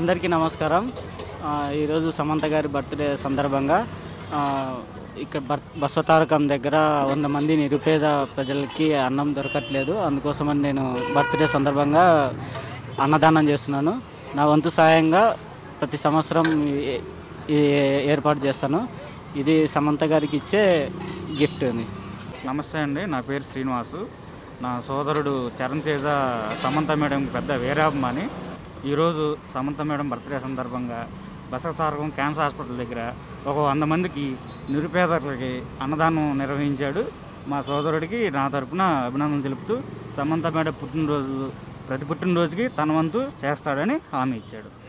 అందరికీ నమస్కారం. ఈరోజు సమంత గారి బర్త్డే సందర్భంగా ఇక్కడ బసవతారకం దగ్గర 100 మంది నిరుపేద ప్రజలకి అన్నం దొరకట్లేదు. అందుకోసమని నేను బర్త్డే సందర్భంగా అన్నదానం చేస్తున్నాను. నా వంతు సాయంగా ప్రతి సంవత్సరం ఏర్పాటు చేస్తాను. ఇది సమంత గారికి ఇచ్చే గిఫ్ట్ అని. నమస్తే అండి, నా పేరు శ్రీనివాసు. నా సోదరుడు చరణ్ తేజ సమంత మేడం పెద్ద వీరాభిమాని. ఈరోజు సమంత మేడం బర్త్డే సందర్భంగా బసవతారకం క్యాన్సర్ హాస్పిటల్ దగ్గర ఒక 100 మందికి నిరుపేదలకి అన్నదానం నిర్వహించాడు. మా సోదరుడికి నా తరపున అభినందనలు తెలుపుతూ సమంత మేడం ప్రతి పుట్టినరోజుకి తన వంతు చేస్తాడని హామీ ఇచ్చాడు.